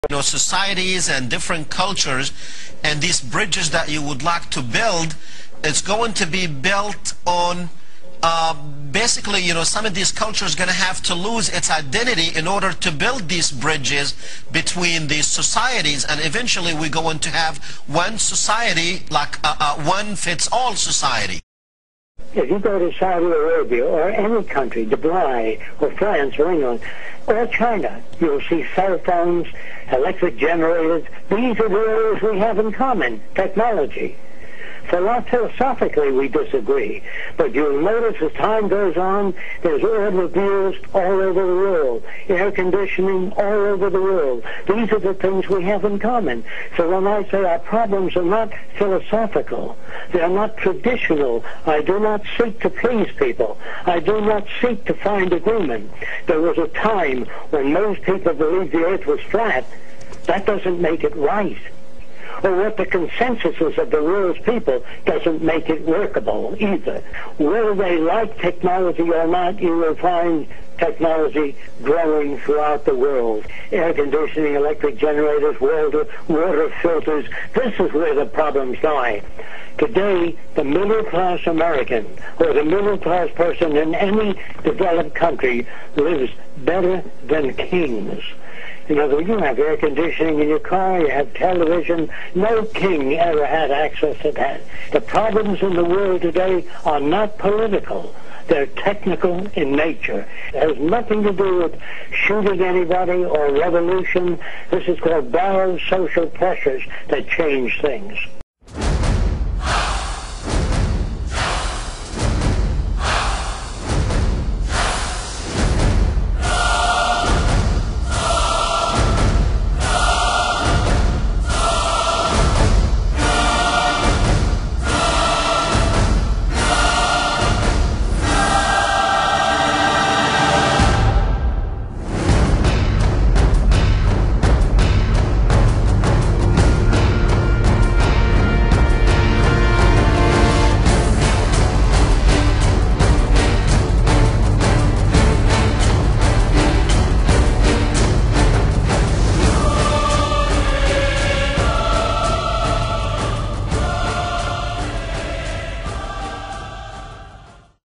societies and different cultures, and these bridges that you would like to build, it's going to be built on basically, some of these cultures going to have to lose its identity in order to build these bridges between these societies, and eventually we're going to have one society, like one fits all society. If you go to Saudi Arabia or any country, Dubai or France or England or China, you'll see cell phones, electric generators. These are the areas we have in common, technology. Philosophically, we disagree, but you'll notice as time goes on, there's automobiles all over the world, air conditioning all over the world. These are the things we have in common. So when I say our problems are not philosophical, they're not traditional, I do not seek to please people. I do not seek to find agreement. There was a time when most people believed the earth was flat. That doesn't make it right. Or what the consensus is of the world's people doesn't make it workable either. Whether they like technology or not, you will find technology growing throughout the world. Air conditioning, electric generators, water filters. This is where the problems lie. Today, the middle-class American or the middle-class person in any developed country lives better than kings. You know, you have air conditioning in your car, you have television. No king ever had access to that. The problems in the world today are not political. They're technical in nature. It has nothing to do with shooting anybody or revolution. This is called biosocial pressures that change things.